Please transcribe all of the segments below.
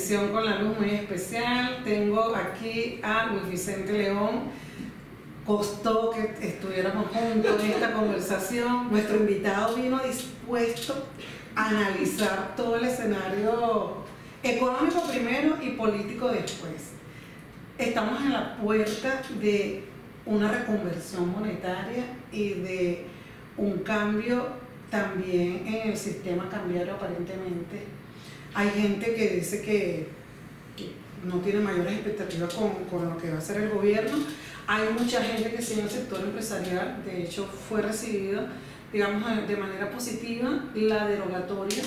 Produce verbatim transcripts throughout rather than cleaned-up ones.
bendición con la luz muy especial. Tengo aquí a Luis Vicente León. Costó que estuviéramos juntos en esta conversación. Nuestro invitado vino dispuesto a analizar todo el escenario económico primero y político después. Estamos en la puerta de una reconversión monetaria y de un cambio también en el sistema cambiario aparentemente. Hay gente que dice que, que no tiene mayores expectativas con, con lo que va a hacer el gobierno. Hay mucha gente que sí en el sector empresarial, de hecho fue recibida, digamos, de manera positiva la derogatoria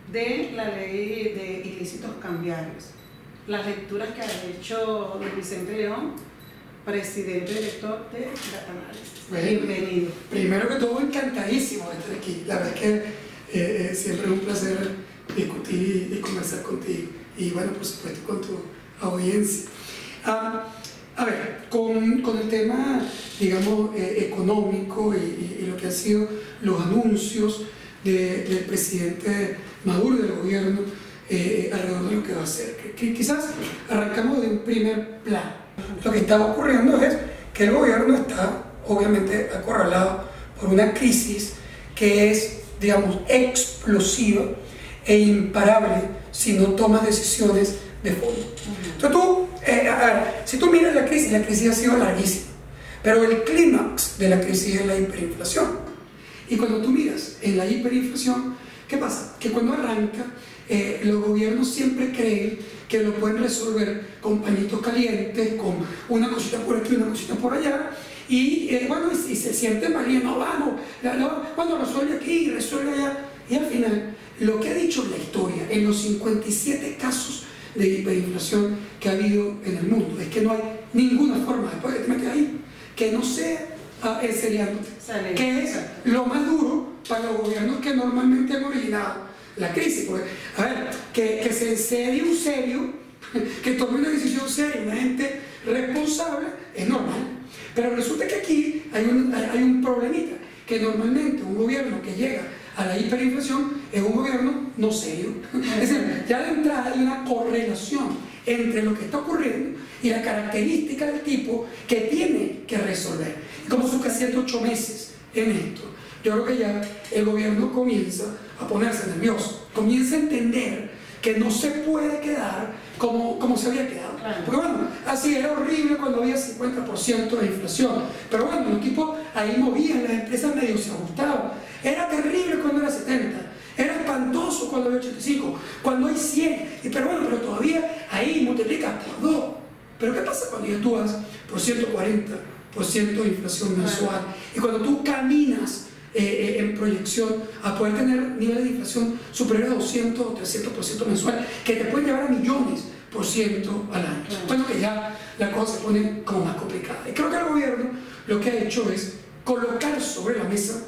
de la ley de ilícitos cambiarios. Las lecturas que ha hecho Luis Vicente León, presidente director de Data-Analysis. Bueno, bienvenido. Primero que todo, encantadísimo de estar aquí. La verdad es que eh, siempre es un placer discutir y conversar contigo. Y bueno, por supuesto, con tu audiencia. Ah, a ver, con, con el tema, digamos, eh, económico y, y, y lo que han sido los anuncios de, del presidente Maduro y del gobierno eh, alrededor de lo que va a hacer. Que, que quizás arrancamos de un primer plano. Lo que está ocurriendo es que el gobierno está, obviamente, acorralado por una crisis que es, digamos, explosiva e imparable si no tomas decisiones de fondo. Entonces tú, eh, a ver, si tú miras la crisis, la crisis ha sido larguísima, pero el clímax de la crisis es la hiperinflación. Y cuando tú miras en la hiperinflación, ¿qué pasa? Que cuando arranca, eh, los gobiernos siempre creen que lo pueden resolver con pañitos calientes, con una cosita por aquí, una cosita por allá, y eh, bueno, y, y se sienten mal, y no, vamos, no, cuando resuelve aquí, resuelve allá, y al final, lo que ha dicho la historia en los cincuenta y siete casos de hiperinflación que ha habido en el mundo es que no hay ninguna forma, después que te metes ahí, que no sea uh, enseriándote, que es lo más duro para los gobiernos que normalmente han originado la crisis. Porque, a ver, que, que se ensedie un serio, que tome una decisión seria, una gente responsable, es normal. Pero resulta que aquí hay un, hay, hay un problemita, que normalmente un gobierno que llega a la hiperinflación es un gobierno no serio. Es decir, ya de entrada hay una correlación entre lo que está ocurriendo y la característica del tipo que tiene que resolver. Y como son casi ocho meses en esto, yo creo que ya el gobierno comienza a ponerse nervioso, comienza a entender que no se puede quedar como, como se había quedado. Claro. Porque bueno, así era horrible cuando había cincuenta por ciento de inflación, pero bueno, los tipos ahí movían, las empresas medio se ajustaban. Era terrible cuando era setenta, era espantoso cuando había ochenta y cinco, cuando hay cien, y, pero bueno, pero todavía ahí multiplicas por dos. Pero ¿qué pasa cuando ya tú vas por ciento cuarenta por ciento de inflación mensual? Y cuando tú caminas Eh, eh, en proyección a poder tener niveles de inflación superiores a doscientos o trescientos por ciento mensual, que te pueden llevar a millones por ciento al año. Bueno, que ya la cosa se pone como más complicada. Y creo que el gobierno lo que ha hecho es colocar sobre la mesa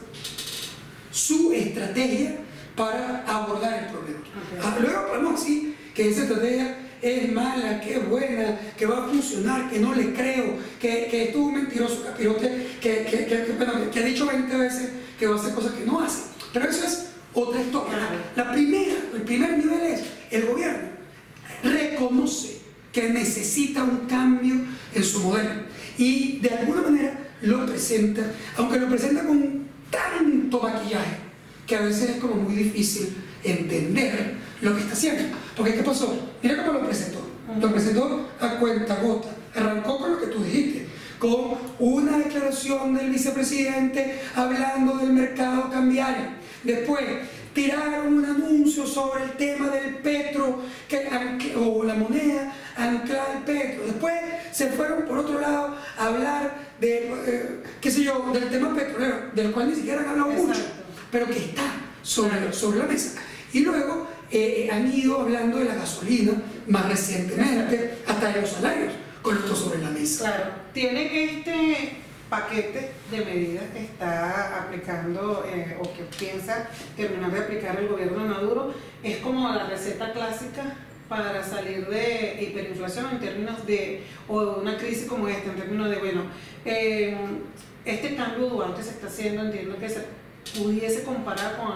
su estrategia para abordar el problema. Okay. Ah, luego podemos decir que esa estrategia es mala, que es buena, que va a funcionar, que no le creo, que, que es un mentiroso capirote que, que, que, que, bueno, que ha dicho veinte veces que va a hacer cosas que no hace. Pero eso es otra historia. La, la primera, el primer nivel es el gobierno reconoce que necesita un cambio en su modelo y de alguna manera lo presenta, aunque lo presenta con tanto maquillaje que a veces es como muy difícil entender lo que está haciendo. Porque ¿qué pasó? Mira cómo lo presentó. Lo presentó a cuentagota. Arrancó con lo que tú dijiste, con una declaración del vicepresidente hablando del mercado cambiario. Después tiraron un anuncio sobre el tema del petro que, o la moneda anclada al petro. Después se fueron por otro lado a hablar de, eh, qué sé yo, del tema petrolero, del cual ni siquiera han hablado mucho, pero que está sobre, sobre la mesa. Y luego eh, han ido hablando de la gasolina más recientemente, hasta de los salarios, con esto sobre la mesa. Claro, tiene este paquete de medidas que está aplicando eh, o que piensa terminar de aplicar el gobierno de Maduro. Es como la receta clásica para salir de hiperinflación en términos de, o de una crisis como esta, en términos de, bueno, eh, este cambio dual que se está haciendo, entiendo que se pudiese comparar con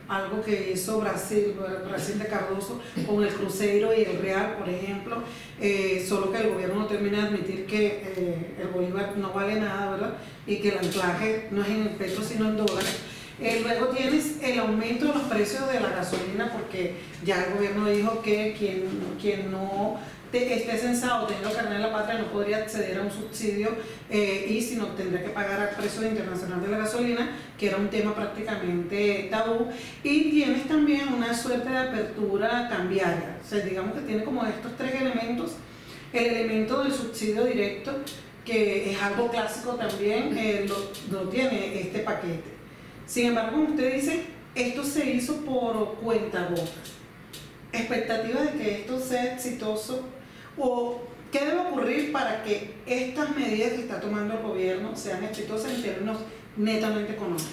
algo que hizo Brasil, Brasil de Cardoso, con el Cruzeiro y el Real, por ejemplo, eh, solo que el gobierno no termina de admitir que eh, el bolívar no vale nada, ¿verdad? Y que el anclaje no es en el petro sino en dólares. Eh, luego tienes el aumento de los precios de la gasolina, porque ya el gobierno dijo que quien, quien no te, esté censado, tenga el carnet de la patria, no podría acceder a un subsidio eh, y si no tendría que pagar al precio internacional de la gasolina, que era un tema prácticamente tabú. Y tienes también una suerte de apertura cambiaria, o sea, digamos que tiene como estos tres elementos. El elemento del subsidio directo, que es algo clásico también, eh, lo, lo tiene este paquete. Sin embargo, como usted dice, esto se hizo por cuentagotas. ¿Expectativa de que esto sea exitoso? ¿O qué debe ocurrir para que estas medidas que está tomando el gobierno sean exitosas en términos netamente económicos?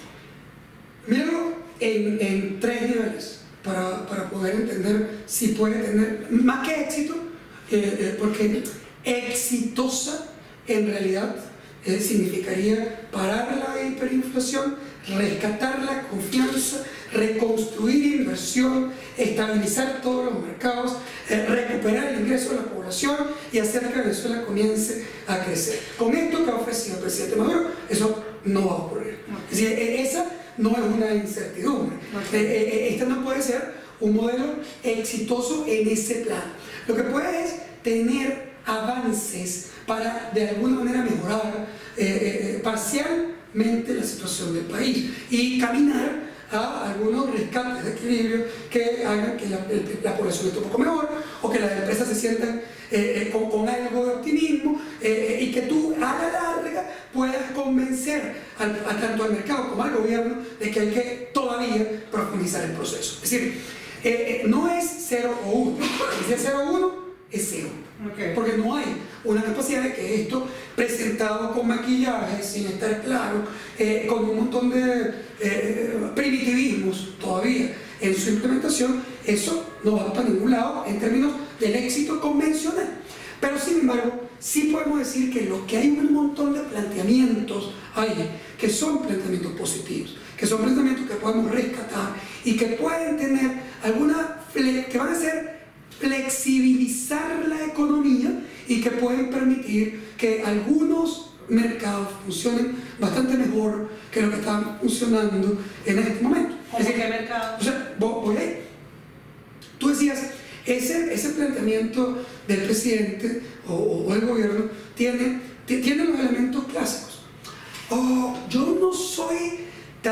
Míralo en, en tres niveles para, para poder entender si puede tener más que éxito, eh, eh, porque exitosa en realidad eh, significaría parar la hiperinflación, rescatar la confianza, reconstruir inversión, estabilizar todos los mercados, eh, recuperar el ingreso de la población y hacer que Venezuela comience a crecer. Con esto que ha ofrecido el presidente Maduro, eso no va a ocurrir. Okay. Es decir, esa no es una incertidumbre. Okay. Eh, eh, este no puede ser un modelo exitoso en ese plan. Lo que puede es tener avances para de alguna manera mejorar eh, eh, parcialmente la situación del país y caminar a algunos rescates de equilibrio que hagan que la, la población esté un poco mejor o que las empresas se sientan eh, eh, con, con algo de optimismo eh, y que tú a la larga puedas convencer al, a tanto al mercado como al gobierno de que hay que todavía profundizar el proceso. Es decir, eh, eh, no es cero o uno, si es cero o uno es cero. Okay. Porque no hay una capacidad de que esto, presentado con maquillaje, sin estar claro, eh, con un montón de eh, primitivismos todavía en su implementación, eso no va para ningún lado en términos del éxito convencional. Pero sin embargo, sí podemos decir que lo que hay un montón de planteamientos ahí, que son planteamientos positivos, que son planteamientos que podemos rescatar y que pueden tener alguna, que van a ser flexibilizar la economía y que pueden permitir que algunos mercados funcionen bastante mejor que lo que están funcionando en este momento. ¿Cómo qué mercado? O sea, voy ahí. Tú decías, ese, ese planteamiento del presidente o, o el gobierno tiene, tiene los elementos clásicos. Oh, yo no soy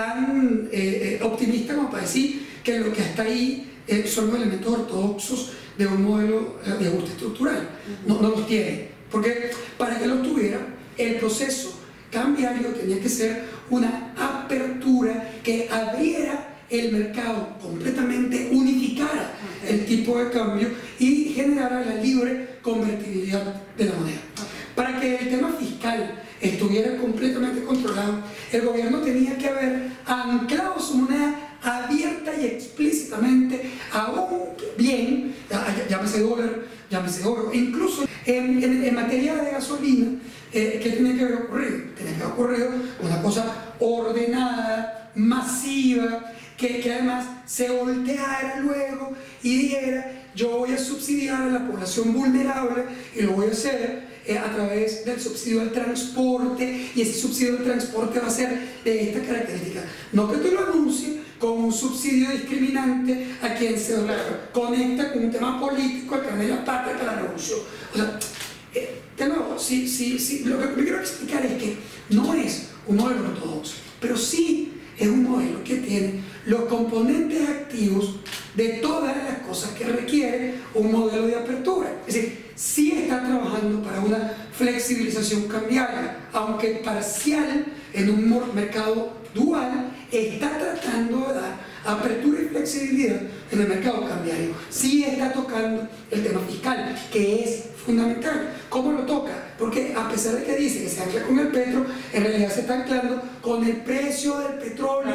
tan eh, optimista como para decir que lo que está ahí eh, son los elementos ortodoxos de un modelo de ajuste estructural. No, no los tiene, porque para que los tuviera, el proceso cambiario tenía que ser una apertura que abriera el mercado completamente, unificara el tipo de cambio y generara la libre convertibilidad de la moneda. Para que el tema fiscal estuviera completamente controlado, el gobierno tenía que haber anclado su moneda abierta y explícitamente a un bien, llámese dólar, llámese oro, incluso en, en, en materia de gasolina, eh, ¿qué tenía que haber ocurrido? Tenía que haber ocurrido una cosa ordenada, masiva, que, que además se volteara luego y dijera: yo voy a subsidiar a la población vulnerable y lo voy a hacer eh, a través del subsidio al transporte, y ese subsidio al transporte va a ser de esta característica. No que tú lo anuncies con un subsidio discriminante a quien se conecta con un tema político, al carnet de la patria para la revolución. O sea, eh, de nuevo, sí, sí, sí, lo que me quiero explicar es que no es un modelo ortodoxo, pero sí es un modelo que tiene los componentes activos de todas las cosas que requiere un modelo de apertura. Es decir, sí está trabajando para una flexibilización cambiaria, aunque parcial, en un mercado dual, está tratando de dar apertura y flexibilidad en el mercado cambiario. Sí está tocando el tema fiscal, que es fundamental. ¿Cómo lo toca? Porque a pesar de que dice que se ancla con el petro, en realidad se está anclando con el precio del petróleo,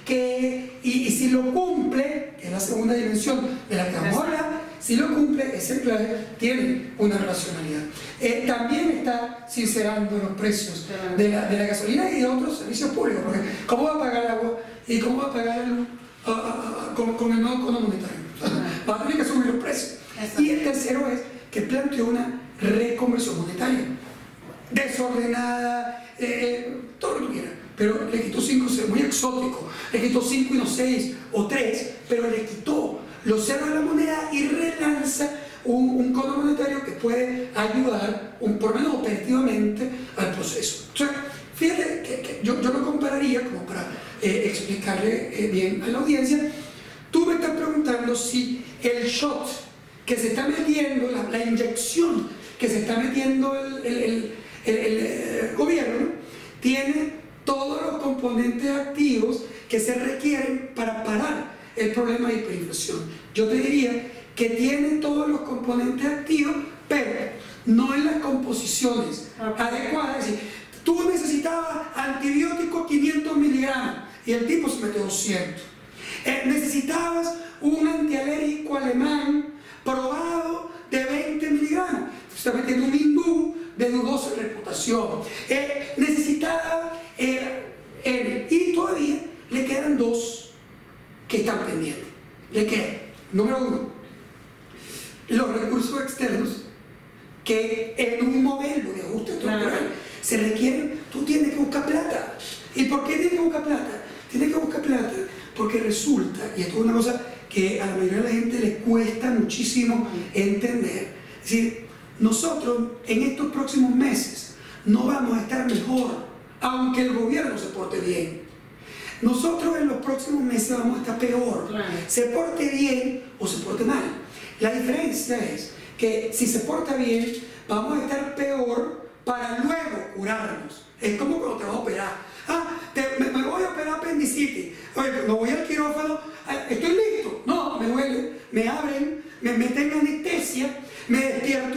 que, y, y si lo cumple, que es la segunda dimensión de la que vamos a hablar, si lo cumple, ese anclaje tiene una racionalidad. Eh, también está sincerando los precios de la, de la gasolina y de otros servicios públicos, porque ¿cómo va a pagar agua y cómo va a pagar luz a, a, a, con, con el nuevo cono monetario. Va a tener que subir los precios. Exacto. Y el tercero es que planteó una reconversión monetaria desordenada, eh, todo lo que tú quieras, pero le quitó cinco, muy exótico, le quitó cinco y no seis o tres, pero le quitó los ceros de la moneda y relanza un, un cono monetario que puede ayudar, un, por lo menos operativamente, al proceso. O sea, fíjate que, que yo, yo lo compararía, como para eh, explicarle eh, bien a la audiencia. Tú me estás preguntando si el shot que se está metiendo, la, la inyección que se está metiendo el, el, el, el, el, el gobierno, tiene todos los componentes activos que se requieren para parar el problema de hiperinflación. Yo te diría que tiene todos los componentes activos, pero no en las composiciones okay. adecuadas. Es decir, tú necesitabas antibiótico quinientos miligramos y el tipo se metió doscientos. Eh, necesitabas un antialérgico alemán probado de veinte miligramos. Se está metiendo un hindú de dudosa reputación. Eh, necesitaba eh, eh, y todavía le quedan dos que están pendientes. Le quedan, número uno, los recursos externos que en un modelo de ajuste estructural se requieren. Tú tienes que buscar plata. ¿Y por qué tienes que buscar plata? Tienes que buscar plata porque resulta, y esto es una cosa que a la mayoría de la gente le cuesta muchísimo entender, es decir, nosotros en estos próximos meses no vamos a estar mejor, aunque el gobierno se porte bien. Nosotros en los próximos meses vamos a estar peor, claro. se porte bien o se porte mal. La diferencia es que si se porta bien, vamos a estar peor para luego curarnos. Es como cuando te vas a operar. Ah, te, me, me voy a operar apendicitis. Oye, no voy al quirófano, estoy listo. No, me duele, me abren, me meten anestesia, me despierto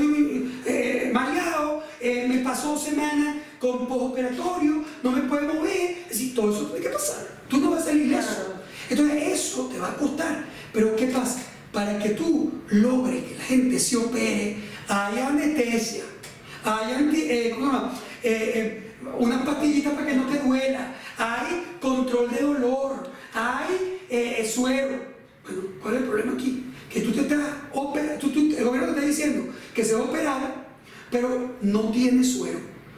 eh, mareado, eh, me pasó dos semanas con postoperatorio, no me puedo mover. Es decir, todo eso tiene que pasar. Tú no vas a salir ileso. Entonces, eso te va a costar. Pero, ¿qué pasa? Para que tú logres que la gente se opere, hay anestesia, hay anti, eh, ¿cómo se llama? Eh, eh, unas pastillitas para que no te duela, hay control de dolor, hay eh, suero. Bueno, ¿cuál es el problema aquí? Que tú te estás operando, tú, tú, el gobierno te está diciendo que se va a operar, pero no tiene suero,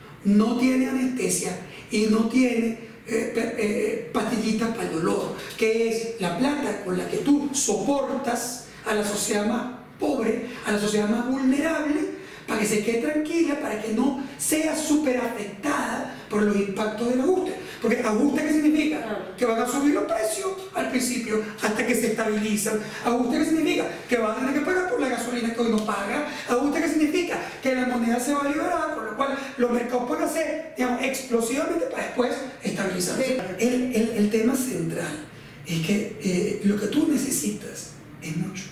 no tiene anestesia y no tiene eh, eh, pastillitas para el dolor, que es la plata con la que tú soportas a la sociedad más pobre, a la sociedad más vulnerable, para que se quede tranquila, para que no sea súper afectada por los impactos del ajuste. Porque ajuste, ¿qué significa? Claro. Que van a subir los precios al principio hasta que se estabilizan. Ajuste, ¿qué significa? Que van a tener que pagar por la gasolina que hoy no pagan. Ajuste, ¿qué significa? Que la moneda se va a liberar, por lo cual los mercados pueden hacer, digamos, explosivamente para después estabilizarse. El, el, el tema central es que eh, lo que tú necesitas es mucho.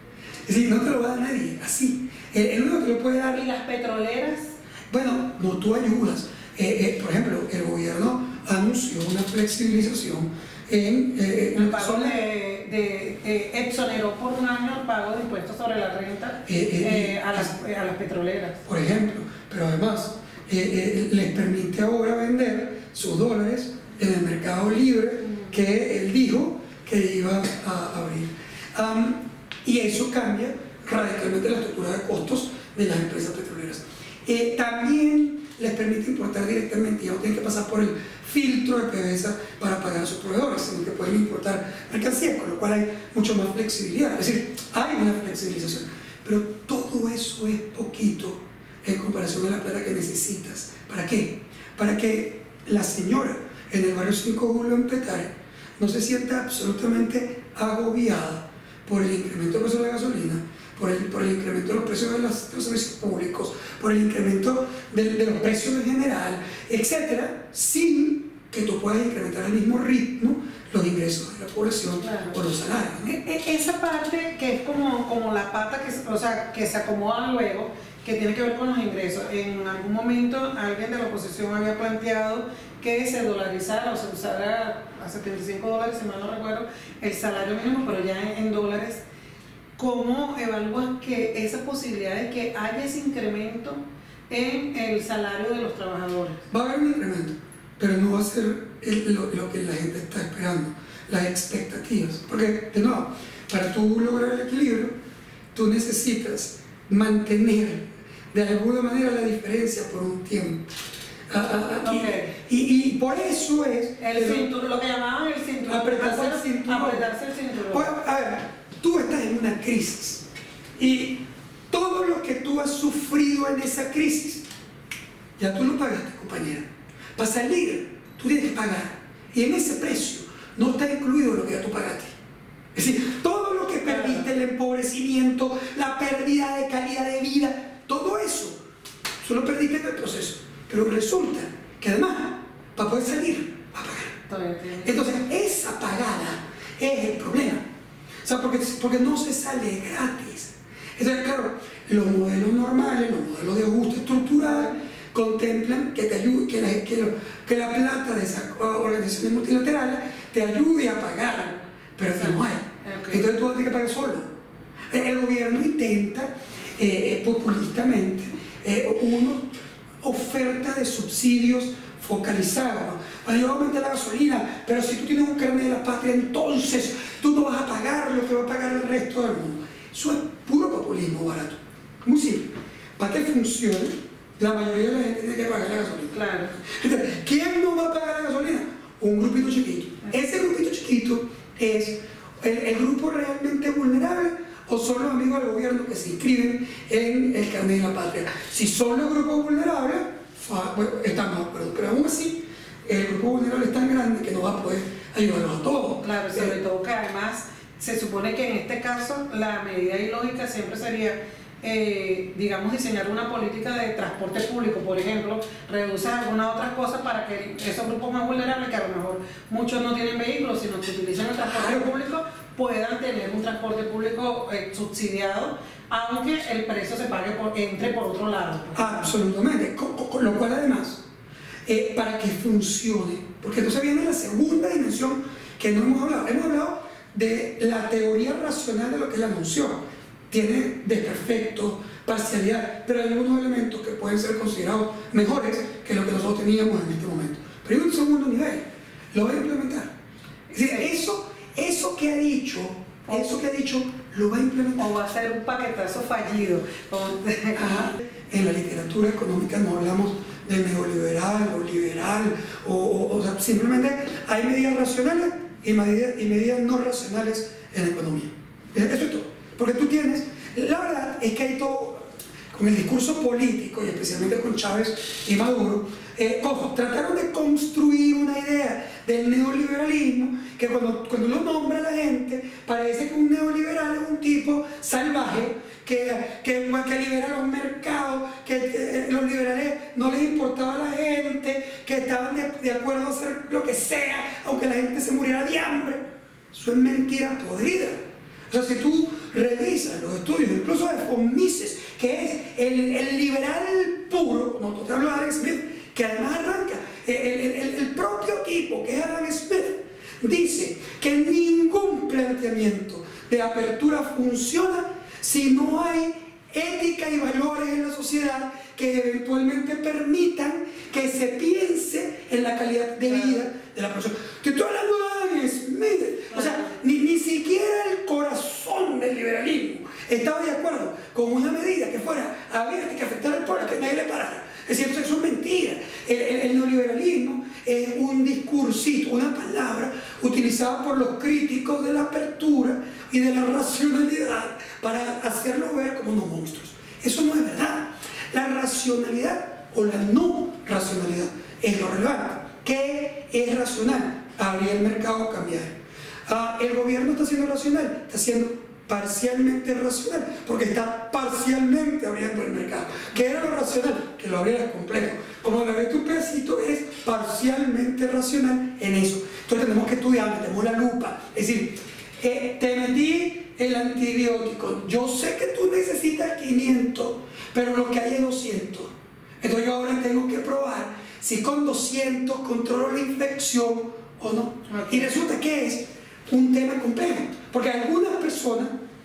Es decir, no te lo va a dar nadie, así. El, el único que lo puede dar... ¿Y las petroleras? Bueno, no, tú ayudas. Eh, eh, por ejemplo, el gobierno anunció una flexibilización en... Eh, el pago de, de, de exoneró por un año el pago de impuestos sobre la renta eh, eh, eh, a, las, eh, a las petroleras. Por ejemplo, pero además eh, eh, les permite ahora vender sus dólares en el mercado libre mm. que él dijo que iba a abrir. Um, y eso cambia radicalmente la estructura de costos de las empresas petroleras. Eh, también les permite importar directamente, ya no tienen que pasar por el filtro de P D V S A para pagar a sus proveedores, sino que pueden importar mercancías, con lo cual hay mucho más flexibilidad. Es decir, hay una flexibilización, pero todo eso es poquito en comparación a la plata que necesitas. ¿Para qué? Para que la señora en el barrio cinco de julio en Petare no se sienta absolutamente agobiada por el incremento del precio de la gasolina, por el, por el incremento de los precios de los, de los servicios públicos, por el incremento de, de los precios en general, etcétera, sin que tú puedas incrementar al mismo ritmo los ingresos de la población claro. o los salarios, ¿no? Esa parte que es como, como la pata que, o sea, que se acomoda luego, que tiene que ver con los ingresos. En algún momento alguien de la oposición había planteado que se dolarizara o se usara a setenta y cinco dólares, si mal no recuerdo, el salario mínimo, pero ya en, en dólares. ¿Cómo evalúas que esa posibilidad de que haya ese incremento en el salario de los trabajadores? Va a haber un incremento, pero no va a ser el, lo, lo que la gente está esperando. las expectativas. Porque, de nuevo, para tú lograr el equilibrio, tú necesitas mantener de alguna manera la diferencia por un tiempo. Ah, ah, ah, okay. y, y, y por eso es el cinturón, lo que llamaban el cinturón, apretarse el cinturón. apretarse el cinturón. Pues, a ver, tú estás en una crisis y todo lo que tú has sufrido en esa crisis ya tú lo pagaste, compañera. Para salir tú tienes que pagar, y en ese precio no está incluido lo que ya tú pagaste. Es decir, todo lo que perdiste, el empobrecimiento, la pérdida de calidad de vida, todo eso solo perdiste en el proceso. Pero resulta que además, para poder salir, va a pagar. Entonces, esa pagada es el problema. O sea, porque, porque no se sale gratis. Entonces, claro, los modelos normales, los modelos de ajuste estructural, contemplan que te ayude, que la, que, lo, que la plata de esas organizaciones multilaterales te ayude a pagar, pero que no hay. Okay. Entonces tú tienes que pagar solo. El gobierno intenta eh, populistamente eh, uno oferta de subsidios focalizados. Bueno, yo voy a aumentar la gasolina, pero si tú tienes un carnet de la patria, entonces tú no vas a pagar lo que va a pagar el resto del mundo. Eso es puro populismo barato. Muy simple. Para que funcione, la mayoría de la gente tiene que pagar la gasolina. Claro. Entonces, ¿quién no va a pagar la gasolina? Un grupito chiquito. Ese grupito chiquito es el, el grupo realmente vulnerable, o son los amigos del gobierno que se inscriben en el carnet de la patria. Si son los grupos vulnerables, bueno, estamos de acuerdo, pero aún así el grupo vulnerable es tan grande que no va a poder ayudarnos a todos. Claro, sobre eh, todo que además se supone que en este caso la medida ilógica siempre sería, eh, digamos, diseñar una política de transporte público, por ejemplo, reducir algunas otras cosas para que esos grupos más vulnerables, que a lo mejor muchos no tienen vehículos, sino que utilizan el transporte público, puedan tener un transporte público eh, subsidiado, aunque el precio se pague por, entre por otro lado. Absolutamente, con, con lo cual además, eh, para que funcione, porque entonces viene la segunda dimensión que no hemos hablado, hemos hablado de la teoría racional de lo que es la noción, tiene desperfectos, parcialidad, pero hay algunos elementos que pueden ser considerados mejores que lo que nosotros teníamos en este momento. Pero hay un segundo nivel, lo voy a implementar. Es decir, eso Eso que ha dicho, eso que ha dicho, lo va a implementar. O va a ser un paquetazo fallido. Ajá. En la literatura económica no hablamos de neoliberal o liberal, o, o, o sea, simplemente hay medidas racionales y medidas, y medidas no racionales en la economía. Eso es todo. Porque tú tienes, la verdad es que hay todo, con el discurso político, y especialmente con Chávez y Maduro, eh, ojo, trataron de construir una idea del neoliberalismo que cuando, cuando lo nombra la gente parece que un neoliberal es un tipo salvaje que, que, que libera los mercados, que eh, los liberales no les importaba a la gente, que estaban de, de acuerdo a hacer lo que sea aunque la gente se muriera de hambre. Eso es mentira podrida. O sea, si tú revisas los estudios, incluso de von Mises, que es el, el liberal puro, como te hablo de Adam Smith, que además arranca, el, el, el propio tipo que es Adam Smith, dice que ningún planteamiento de apertura funciona si no hay ética y valores en la sociedad que eventualmente permitan que se piense en la calidad de vida de la persona. Te estoy hablando de Adam Smith, o sea, ni, ni siquiera el corazón del liberalismo estaba de acuerdo con una medida que fuera abierta y que afectara al pueblo, que nadie le parara. Es cierto, eso es mentira. El, el, el neoliberalismo es un discursito, una palabra utilizada por los críticos de la apertura y de la racionalidad para hacerlo ver como unos monstruos. Eso no es verdad. La racionalidad o la no racionalidad es lo relevante. ¿Qué es racional? Abrir el mercado, cambiar. Ah, el gobierno está siendo racional, está siendo parcialmente racional, porque está parcialmente abriendo el mercado. ¿Qué era lo racional? Que lo abriera completo. Como le ves un pedacito, es parcialmente racional en eso. Entonces tenemos que estudiar, tenemos la lupa. Es decir, eh, te metí el antibiótico. Yo sé que tú necesitas quinientos, pero lo que hay es doscientos. Entonces yo ahora tengo que probar si con doscientos controlo la infección o no. Okay. Y resulta que es un tema complejo, porque a algunas personas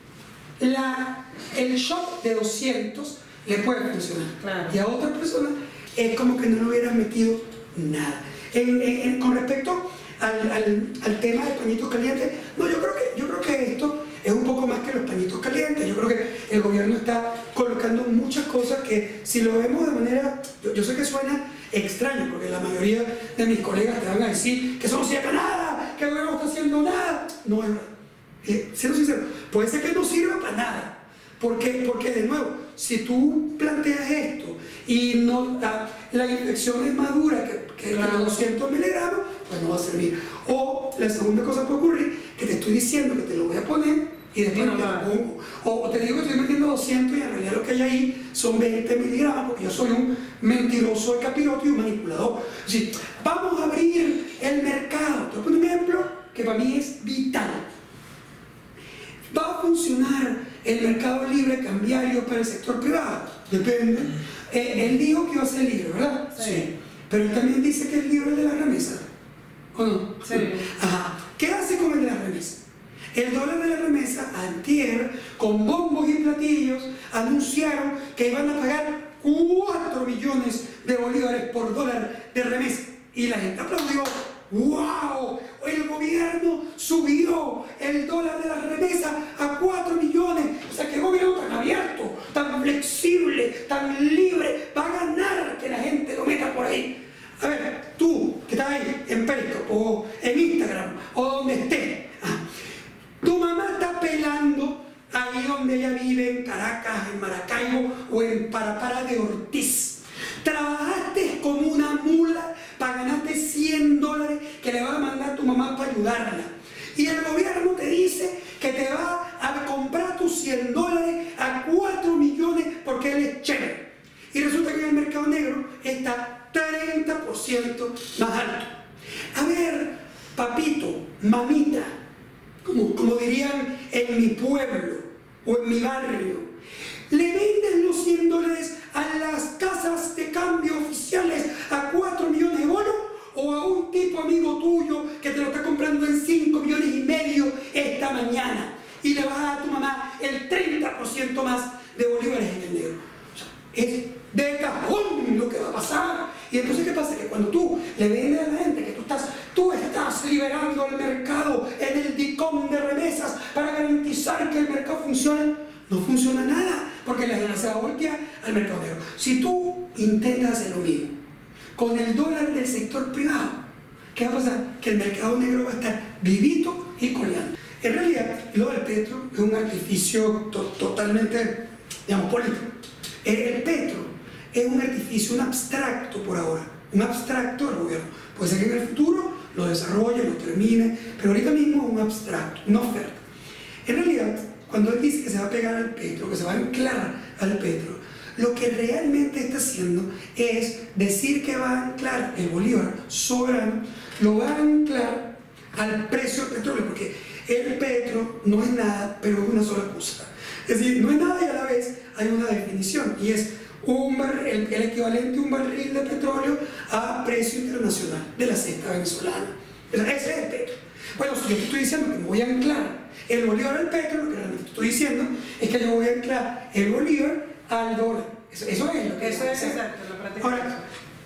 la, el shock de doscientos le puede funcionar, claro. Y a otras personas es como que no le hubieran metido nada. En, en, en, con respecto al, al, al tema de pañitos calientes. No, yo creo, que, yo creo que esto es un poco más que los pañitos calientes. Yo creo que el gobierno está colocando muchas cosas que, si lo vemos de manera, yo, yo sé que suena extraño, porque la mayoría de mis colegas te van a decir que eso no sirve para nada, que el gobierno no está haciendo nada. No es verdad. Eh, siendo sincero, puede ser que no sirva para nada. ¿Por qué? Porque, de nuevo, si tú planteas esto y no, la, la infección es más dura que, que claro. los doscientos miligramos, pues no va a servir. O la segunda cosa que puede ocurrir, que te estoy diciendo que te lo voy a poner y después no te lo pongo. O, o te digo que estoy metiendo doscientos y en realidad lo que hay ahí son veinte miligramos, porque yo soy un mentiroso de capiroto y un manipulador. Es decir, vamos a abrir el mercado. Te voy a poner un ejemplo que para mí es vital. ¿Va a funcionar el mercado libre cambiario para el sector privado? Depende. Eh, él dijo que iba a ser libre, ¿verdad? Sí. sí. Pero él también dice que es libre el de la remesa, ¿o no? Sí. Ajá. ¿Qué hace con el de la remesa? El dólar de la remesa, antier, con bombos y platillos, anunciaron que iban a pagar cuatro millones de bolívares por dólar de remesa. Y la gente aplaudió. ¡Wow! El gobierno subió el dólar de la remesa a cuatro millones. O sea, que gobierno tan abierto, tan flexible, tan libre, va a ganar que la gente lo meta por ahí. A ver, tú que estás ahí en Periscope o en Instagram o donde estés, ah, tu mamá está pelando ahí donde ella vive, en Caracas, en Maracaibo o en Parapara de Ortiz. Trabajaste como una mula para ganarte cien dólares que le va a mandar tu mamá para ayudarla. Y el gobierno te dice que te va a comprar tus cien dólares a cuatro millones porque él es chévere. Y resulta que en el mercado negro está treinta por ciento más alto. A ver, papito, mamita, como, como dirían en mi pueblo o en mi barrio, le venden los cien dólares a las casas de cambio oficiales a cuatro millones de bonos, o a un tipo amigo tuyo que te lo está comprando en cinco millones y medio esta mañana y le vas a dar a tu mamá el treinta por ciento más de bolívares en el negro. O sea, es de cajón lo que va a pasar. Y entonces, ¿qué pasa? Que cuando tú le vendes a la gente que tú estás, tú estás liberando el mercado en el DICOM de remesas para garantizar que el mercado funcione, no funciona nada, porque la gente se va a voltear al mercado negro. Si tú intentas hacer lo mismo con el dólar del sector privado, ¿qué va a pasar? Que el mercado negro va a estar vivito y coleando. En realidad, lo del petro es un artificio to totalmente, digamos, político. El, el petro es un artificio, un abstracto por ahora, un abstracto del gobierno. Puede ser que en el futuro lo desarrolle, lo termine, pero ahorita mismo es un abstracto, una oferta. En realidad, cuando él dice que se va a pegar al petro, que se va a anclar al petro, lo que realmente está haciendo es decir que va a anclar el bolívar soberano, lo va a anclar al precio del petróleo, porque el petro no es nada, pero es una sola cosa. Es decir, no es nada y a la vez hay una definición, y es un barril, el, el equivalente a un barril de petróleo a precio internacional de la cesta venezolana. Ese es el petro. Bueno, si yo te estoy diciendo que me voy a anclar el bolívar al petro, lo que realmente te estoy diciendo es que yo voy a anclar el bolívar al dólar. Eso, eso es lo que eso es exacto, la práctica. Ahora,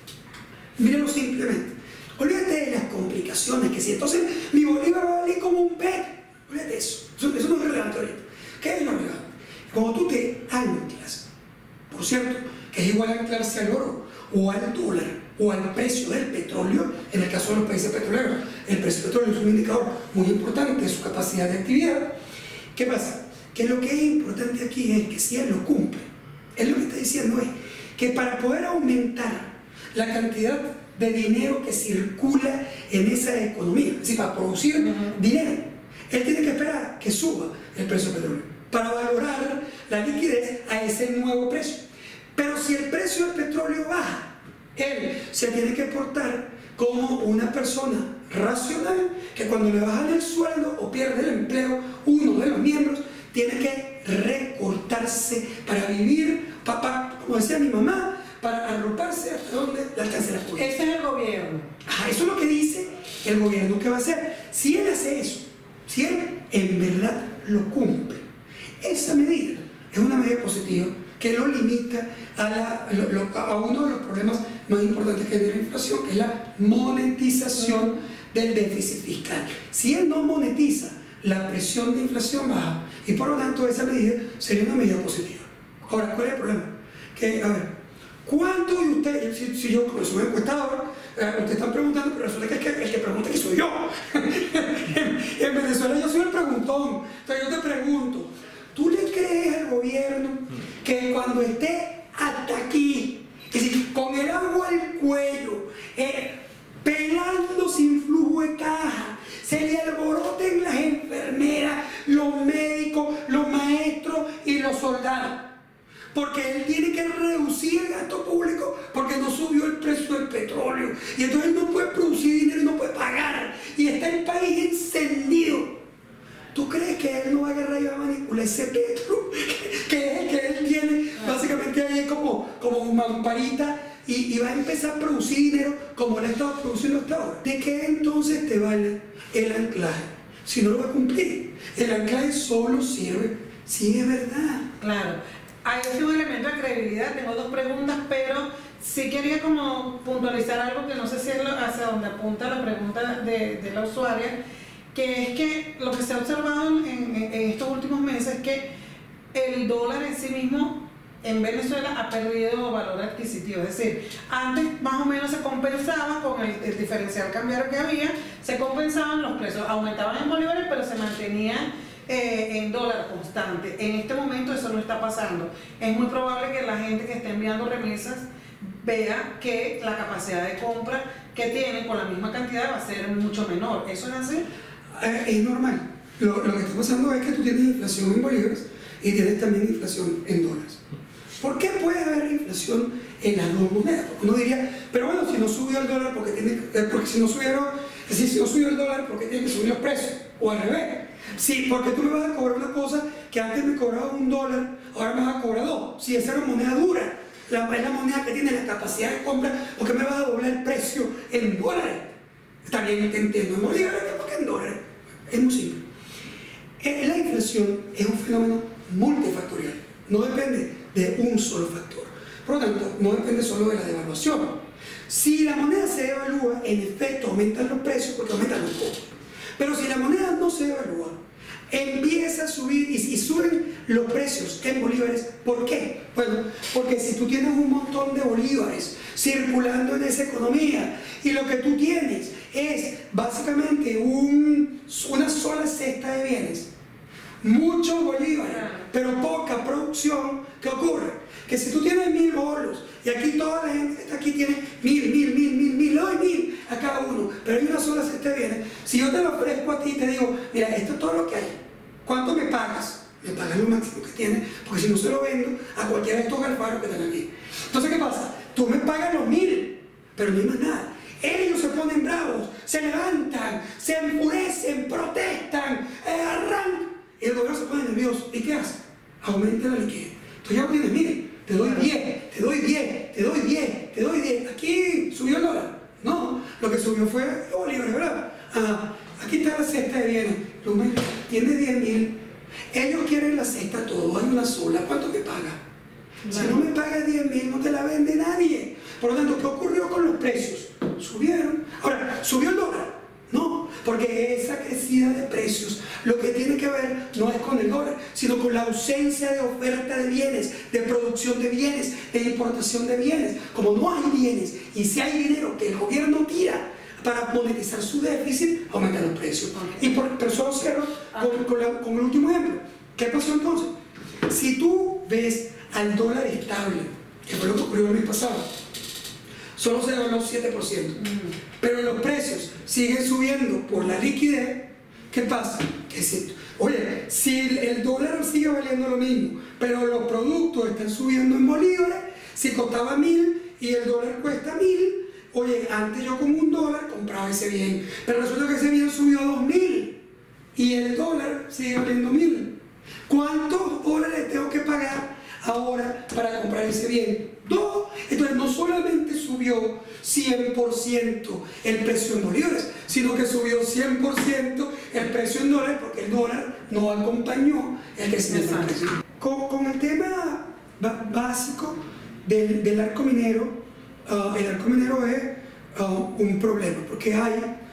mírenlo simplemente. Olvídate de las complicaciones, que si entonces mi bolívar va a valer como un petro. Olvídate de eso. eso. Eso no es relevante ahorita. ¿Qué es lo relevante? Cuando tú te anclas, por cierto, que es igual a anclarse al oro o al dólar o al precio del petróleo, en el caso de los países petroleros, el precio del petróleo es un indicador muy importante de su capacidad de actividad. ¿Qué pasa? Que lo que es importante aquí es que si él lo cumple, él lo que está diciendo es que para poder aumentar la cantidad de dinero que circula en esa economía, es decir, para producir uh-huh. dinero, él tiene que esperar que suba el precio del petróleo para valorar la liquidez a ese nuevo precio. Pero si el precio del petróleo baja, él se tiene que portar como una persona racional que cuando le bajan el sueldo o pierde el empleo uno de los miembros, tiene que recortarse para vivir, para, para, como decía mi mamá, para arroparse hasta donde le alcance la política. Ese es el gobierno. Ah, eso es lo que dice el gobierno que va a hacer. Si él hace eso, si él en verdad lo cumple, esa medida es una medida positiva que lo limita a, la, lo, lo, a uno de los problemas más importantes que tiene la inflación, que es la monetización del déficit fiscal. Si él no monetiza, la presión de inflación baja y por lo tanto esa medida sería una medida positiva. Ahora, ¿cuál es el problema? Que, a ver, ¿cuántos de ustedes, si, si yo como soy un encuestador, eh, ustedes están preguntando, pero resulta que el que, el que pregunta que soy yo. en, en Venezuela yo soy el preguntón. Entonces yo te pregunto, ¿tú le crees al gobierno que cuando esté hasta aquí, es decir, con el agua al cuello, eh, pelando sin flujo de caja, se le alboroten las enfermeras, los médicos, los maestros y los soldados? Porque él tiene que reducir el gasto público porque no subió el precio del petróleo. Y entonces él no puede producir dinero y no puede pagar. Y está el país encendido. ¿Tú crees que él no va a agarrar y va a manipular ese petro? Que es el que él tiene básicamente ahí como, como una lamparita y, y va a empezar a producir dinero como él ha estado produciendo hasta ahora. ¿De qué entonces te vale el anclaje si no lo va a cumplir? El anclaje solo sirve si es verdad. Claro. Hay un elemento de credibilidad. Tengo dos preguntas, pero sí quería como puntualizar algo que no sé si es lo, hacia donde apunta la pregunta de, de la usuaria, que es que lo que se ha observado en, en, en estos últimos meses es que el dólar en sí mismo en Venezuela ha perdido valor adquisitivo. Es decir, antes más o menos se compensaba con el, el diferencial cambiario que había, se compensaban los precios, aumentaban en bolívares, pero se mantenían Eh, en dólar constante. En este momento eso no está pasando. Es muy probable que la gente que esté enviando remesas vea que la capacidad de compra que tiene con la misma cantidad va a ser mucho menor. ¿Eso es así? Eh, es normal. Lo, lo que está pasando es que tú tienes inflación en bolívares y tienes también inflación en dólares. ¿Por qué puede haber inflación en las dos monedas? Porque uno diría, pero bueno, si no subió el dólar, porque tiene, eh, porque si no subieron, es decir, si no subió el dólar, ¿por qué tiene que subir los precios? O al revés. Sí, porque tú me vas a cobrar una cosa que antes me cobraba un dólar, ahora me vas a cobrar dos. Si esa era moneda dura, la, es la moneda que tiene la capacidad de compra, ¿por qué me vas a doblar el precio en dólares? Está bien, te entiendo, en bolívares, ¿por qué en dólares? Es muy simple. Eh, la inflación es un fenómeno multifactorial, no depende de un solo factor. Por lo tanto, no depende solo de la devaluación. Si la moneda se devalúa, en efecto aumentan los precios porque aumentan los costos. Pero si la moneda no se devalúa, empieza a subir y, y suben los precios en bolívares. ¿Por qué? Bueno, porque si tú tienes un montón de bolívares circulando en esa economía y lo que tú tienes es básicamente un, una sola cesta de bienes, muchos bolívares, pero poca producción, ¿qué ocurre? Que si tú tienes mil bolos y aquí toda la gente que está aquí tiene mil, mil, mil, mil, mil, le doy mil a cada uno, pero hay una sola cesta de bienes. Si yo te lo ofrezco a ti y te digo, mira, esto es todo lo que hay, ¿cuánto me pagas? Me pagas lo máximo que tienes, porque si no se lo vendo a cualquiera de estos galfaros que están aquí. Entonces, ¿qué pasa? Tú me pagas los mil, pero no hay más nada. Ellos se ponen bravos, se levantan, se enfurecen, protestan, eh, arrancan. Y el gobierno se pone nervioso. ¿Y qué hace? Aumenta la liquidez. Entonces ya lo tienes, mire, te doy diez, te doy diez, te doy diez, te doy diez. Aquí subió el dólar. No, lo que subió fue los bolívares, ¿verdad? Ah, aquí está la cesta de bienes. Tiene diez mil. Ellos quieren la cesta todo, hay una sola. ¿Cuánto me paga? Si no me pagas diez mil, no te la vende nadie. Por lo tanto, ¿qué ocurrió con los precios? Subieron. Ahora, ¿subió el dólar? No, porque esa crecida de precios lo que tiene que ver no es con el dólar, sino con la ausencia de oferta de bienes, de producción de bienes, de importación de bienes. Como no hay bienes y si hay dinero que el gobierno tira para monetizar su déficit, aumentan los precios. Y por, pero solo cierro con, con, la, con el último ejemplo. ¿Qué pasó entonces? Si tú ves al dólar estable, que fue lo que ocurrió el mes pasado, solo se devaluó siete por ciento, mm. pero los precios siguen subiendo por la liquidez. ¿Qué pasa? Que si, oye, si el, el dólar sigue valiendo lo mismo, pero los productos están subiendo en bolívares, si costaba mil y el dólar cuesta mil, oye, antes yo con un dólar compraba ese bien, pero resulta que ese bien subió a dos mil y el dólar sigue valiendo mil. ¿Cuántos dólares tengo que pagar ahora para comprar ese bien? Dos. Entonces no solamente subió cien por ciento el precio en bolívares, sino que subió cien por ciento el precio en dólares, porque el dólar no acompañó el crecimiento del precio. Con, con el tema básico del, del arco minero, uh, el arco minero es uh, un problema, porque hay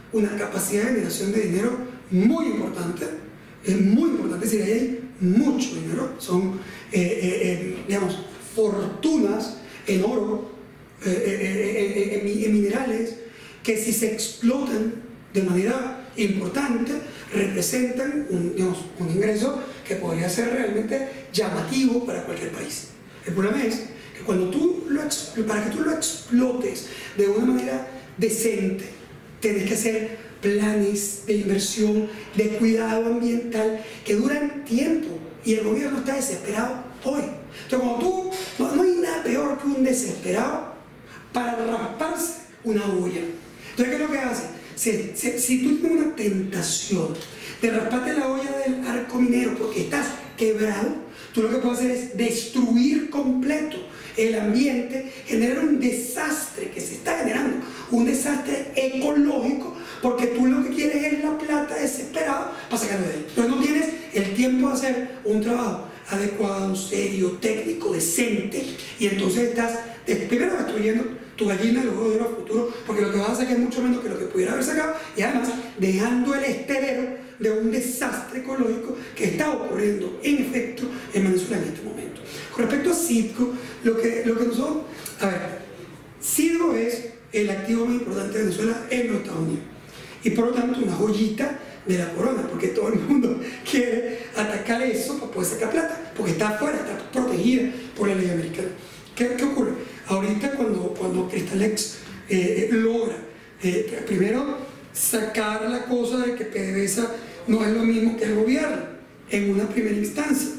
una capacidad de generación de dinero muy importante, es muy importante, es decir, ahí hay mucho dinero, son, eh, eh, eh, digamos, fortunas en oro, eh, eh, eh, en, en minerales, que si se explotan de manera importante, representan un, digamos, un ingreso que podría ser realmente llamativo para cualquier país. El problema es que cuando tú lo, para que tú lo explotes de una manera decente, tienes que hacer planes de inversión, de cuidado ambiental, que duran tiempo, y el gobierno está desesperado hoy. Entonces, cuando tú, no, no hay nada peor que un desesperado para rasparse una olla. Entonces, ¿qué es lo que hace? Si, si, si tú tienes una tentación de rasparte la olla del arco minero porque estás quebrado, tú lo que puedes hacer es destruir completo el ambiente, generar un desastre que se está generando, un desastre ecológico, porque tú lo que quieres es la plata desesperada para sacarlo de ahí. Entonces no tienes el tiempo de hacer un trabajo adecuado, serio, técnico, decente, y entonces estás primero destruyendo tu gallina de los huevos de oro a futuro, porque lo que vas a sacar es mucho menos que lo que pudiera haber sacado, y además dejando el estéreo de un desastre ecológico que está ocurriendo en efecto en Venezuela en este momento. Con respecto a Citgo, lo que, lo que nosotros, a ver, Citgo es el activo más importante de Venezuela en los Estados Unidos, y por lo tanto una joyita de la corona, porque todo el mundo quiere atacar eso para poder sacar plata, porque está afuera, está protegida por la ley americana. ¿Qué, qué ocurre? Ahorita cuando, cuando Cristalex eh, logra eh, primero sacar la cosa de que PDVSA no es lo mismo que el gobierno en una primera instancia,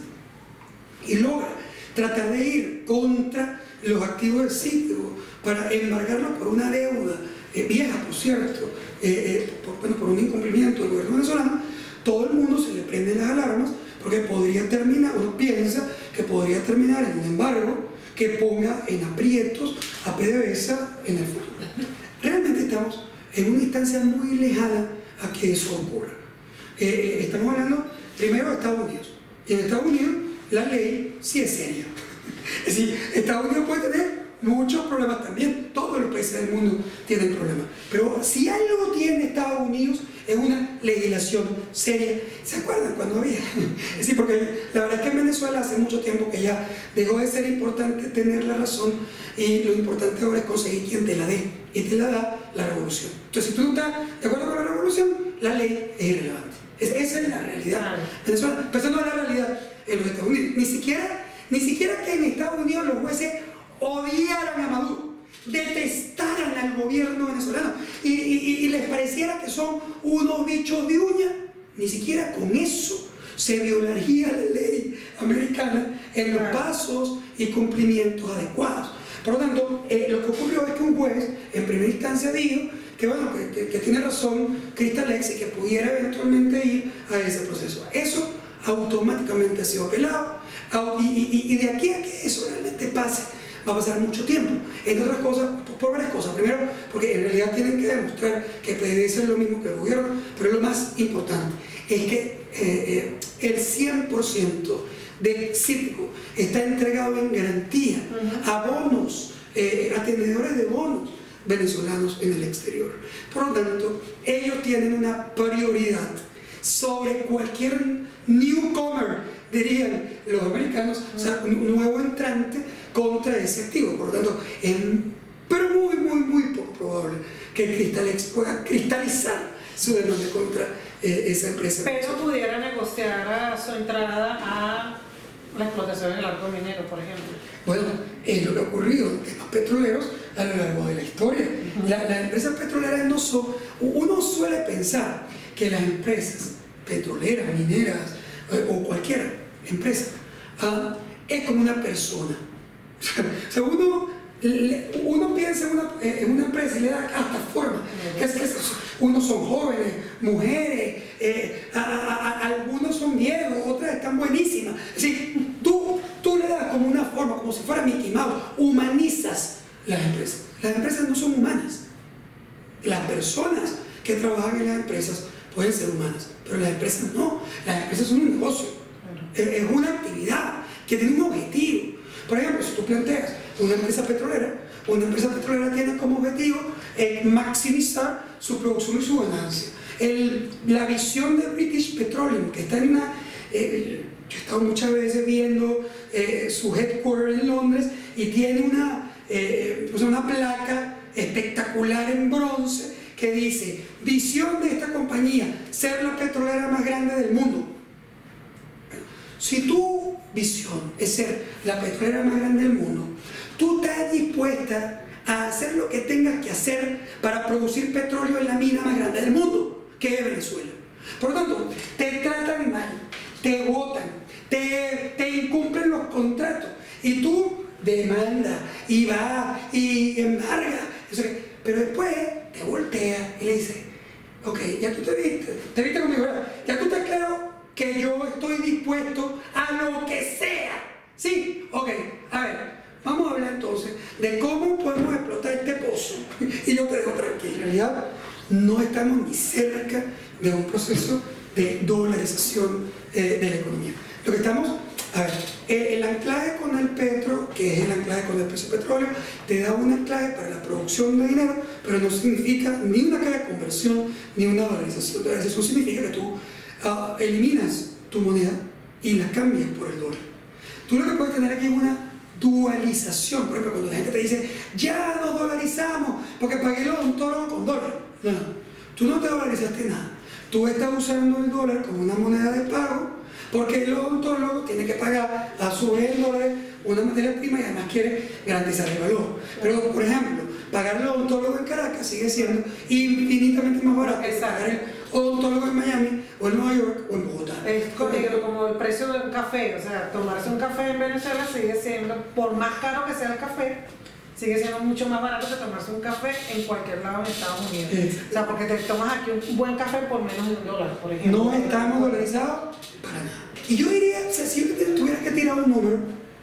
y logra tratar de ir contra los activos del Citgo para embargarlos por una deuda eh, vieja, por cierto, eh, eh, por, bueno, por un incumplimiento del gobierno venezolano, todo el mundo se le prende las alarmas, porque podría terminar, uno piensa que podría terminar en un embargo que ponga en aprietos a PDVSA en el futuro. Realmente estamos en una instancia muy lejana a que eso ocurra. Eh, estamos hablando primero de Estados Unidos, y en Estados Unidos la ley sí es seria. Es decir, Estados Unidos puede tener muchos problemas también, todos los países del mundo tienen problemas, pero si algo tiene Estados Unidos es una legislación seria. ¿Se acuerdan cuando había? Es decir, porque la verdad es que en Venezuela hace mucho tiempo que ya dejó de ser importante tener la razón, y lo importante ahora es conseguir quien te la dé, y te la da la revolución. Entonces, si tú no estás de acuerdo con la revolución, la ley es irrelevante. Es, esa es la realidad. Venezuela, pero esa no es la realidad en los Estados Unidos. Ni siquiera, ni siquiera que en Estados Unidos los jueces odiaran a Maduro, detestaran al gobierno venezolano y, y, y les pareciera que son unos bichos de uña, ni siquiera con eso se violaría la ley americana en los pasos y cumplimientos adecuados. Por lo tanto, eh, lo que ocurrió es que un juez en primera instancia dijo que, bueno, que, que, que tiene razón Cristalex y que pudiera eventualmente ir a ese proceso. Eso automáticamente ha sido apelado, y, y, y de aquí a que eso realmente pase va a pasar mucho tiempo, entre otras cosas, por varias cosas. Primero, porque en realidad tienen que demostrar que PDVSA es lo mismo que el gobierno, pero lo más importante es que eh, eh, el cien por ciento del Citgo está entregado en garantía a bonos, eh, a tenedores de bonos venezolanos en el exterior. Por lo tanto, ellos tienen una prioridad sobre cualquier newcomer, dirían los americanos, o sea, un nuevo entrante contra ese activo. Por lo tanto, es pero muy, muy, muy poco probable que Cristalex pueda cristalizar su demanda contra eh, esa empresa. Pero pudiera negociar a su entrada a la explotación del arco minero, por ejemplo. Bueno, es lo que ha ocurrido en los petroleros a lo largo de la historia. Uh-huh. la, las empresas petroleras no son... Uno suele pensar que las empresas petroleras, mineras eh, o cualquier empresa uh, es como una persona. O sea, uno, uno piensa en una, en una empresa y le da hasta forma. Uh-huh. es, es, unos son jóvenes, mujeres, eh, a, a, a, algunos son viejos, otras están buenísimas. Es decir, tú, tú le das como una forma, como si fuera Mickey Mouse, humanizas las empresas. Las empresas no son humanas. Las personas que trabajan en las empresas pueden ser humanas, pero las empresas no. Las empresas son un negocio, uh-huh. es, es una actividad que tiene un objetivo. Por ejemplo, si tú planteas una empresa petrolera, una empresa petrolera tiene como objetivo eh, maximizar su producción y su ganancia. El, la visión de British Petroleum, que está en una... Eh, yo he estado muchas veces viendo eh, su headquarter en Londres y tiene una, eh, pues una placa espectacular en bronce que dice: visión de esta compañía, ser la petrolera más grande del mundo. Si tu visión es ser la petrolera más grande del mundo, tú estás dispuesta a hacer lo que tengas que hacer para producir petróleo en la mina más grande del mundo, que es Venezuela. Por lo tanto, te tratan mal, te votan, te, te incumplen los contratos y tú demanda y va y embarga, pero después te voltea y le dice: ok, ya tú te viste, te viste conmigo, ¿verdad? Ya tú estás claro que yo estoy dispuesto a lo que sea. Sí, ok, a ver, vamos a hablar entonces de cómo podemos explotar este pozo y yo te dejo tranquilo. En realidad no estamos ni cerca de un proceso de dolarización eh, de la economía. Lo que estamos, a ver, el, el anclaje con el petro, que es el anclaje con el precio del petróleo, te da un anclaje para la producción de dinero, pero no significa ni una caja de conversión ni una dolarización. Dolarización significa que tú uh, eliminas tu moneda y la cambias por el dólar. Tú lo que puedes tener aquí es una dualización. Por ejemplo, cuando la gente te dice: ya nos dolarizamos porque pagué el odontólogo con dólar. No, no, tú no te dolarizaste nada. Tú estás usando el dólar como una moneda de pago porque el odontólogo tiene que pagar a su vez en dólares una materia prima y además quiere garantizar el valor. Pero, por ejemplo, pagar el odontólogo en Caracas sigue siendo infinitamente más barato que pagar el odontólogo en Miami o en Nueva York o en Bogotá. Es como, como el precio de un café, o sea, tomarse un café en Venezuela sigue siendo, por más caro que sea el café, sigue siendo mucho más barato que tomarse un café en cualquier lado en Estados Unidos. Exacto. O sea, porque te tomas aquí un buen café por menos de un dólar, por ejemplo. No estamos dolarizados para nada. Y yo diría, o sea, si tuvieras que tirar un número,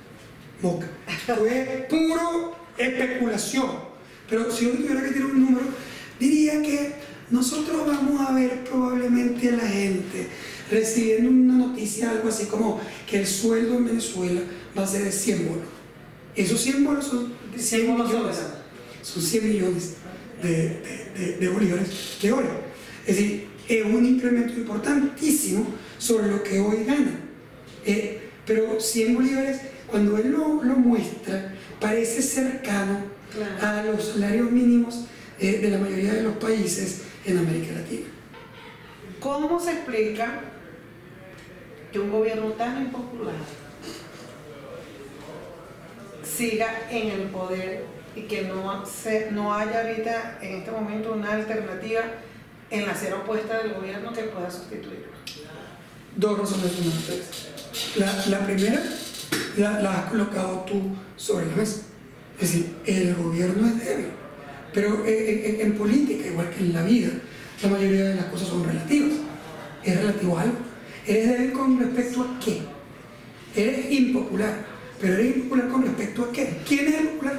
moca, pues puro especulación. Pero si yo tuviera que tirar un número, diría que nosotros vamos a ver probablemente a la gente recibiendo una noticia, algo así como que el sueldo en Venezuela va a ser de cien bolos. Esos cien bolos son cien millones, son cien millones de, de, de, de bolívares de oro. Es decir, es un incremento importantísimo sobre lo que hoy gana. Eh, pero cien bolívares, cuando él lo, lo muestra, parece cercano claro. a los salarios mínimos eh, de la mayoría de los países en América Latina. ¿Cómo se explica que un gobierno tan impopular siga en el poder y que no, se, no haya ahorita en este momento una alternativa en la acera opuesta del gobierno que pueda sustituirlo? Dos razones fundamentales. La, la primera la, la has colocado tú sobre la mesa. Es decir, el gobierno es débil, pero en, en, en política, igual que en la vida, la mayoría de las cosas son relativas. Es relativo a algo. ¿Eres débil con respecto a qué? Eres impopular, pero eres impopular con respecto a qué? ¿Quién es el popular?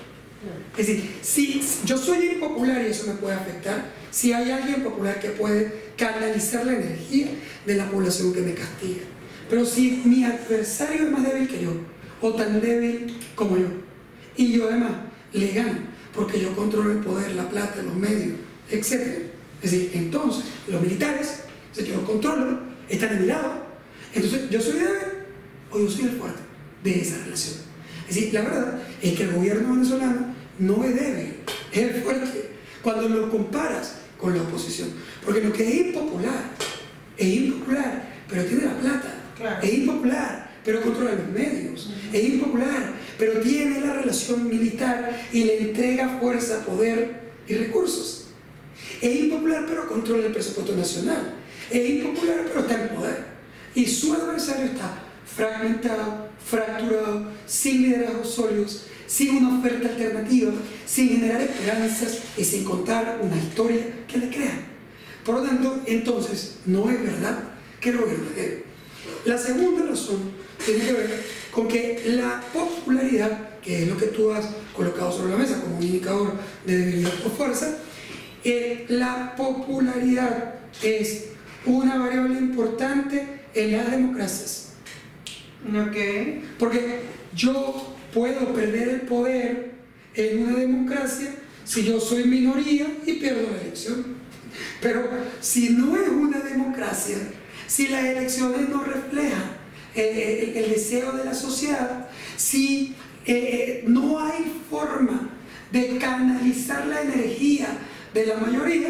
Es decir, si yo soy impopular y eso me puede afectar, si hay alguien popular que puede canalizar la energía de la población que me castiga. Pero si mi adversario es más débil que yo, o tan débil como yo, y yo además le gano, porque yo controlo el poder, la plata, los medios, etcétera. Es decir, entonces los militares, si yo los controlo, están en mi lado. Entonces, ¿yo soy débil o yo soy el fuerte de esa relación? Es decir, la verdad es que el gobierno venezolano no es débil, es el fuerte cuando lo comparas con la oposición. Porque lo que es impopular, es impopular, pero tiene la plata. Claro. Es impopular, pero controla los medios. Uh-huh. Es impopular, pero tiene la relación militar y le entrega fuerza, poder y recursos. Es impopular, pero controla el presupuesto nacional. Es impopular, pero está en poder. Y su adversario está fragmentado, fracturado, sin liderazgos sólidos, sin una oferta alternativa, sin generar esperanzas y sin contar una historia que le crea. Por lo tanto, entonces, no es verdad que el gobierno es débil. La segunda razón tiene que ver con que la popularidad, que es lo que tú has colocado sobre la mesa como un indicador de debilidad o fuerza, eh, la popularidad es una variable importante en las democracias. Okay. Porque yo puedo perder el poder en una democracia si yo soy minoría y pierdo la elección. Pero si no es una democracia, si las elecciones no reflejan eh, el, el deseo de la sociedad, si eh, no hay forma de canalizar la energía de la mayoría,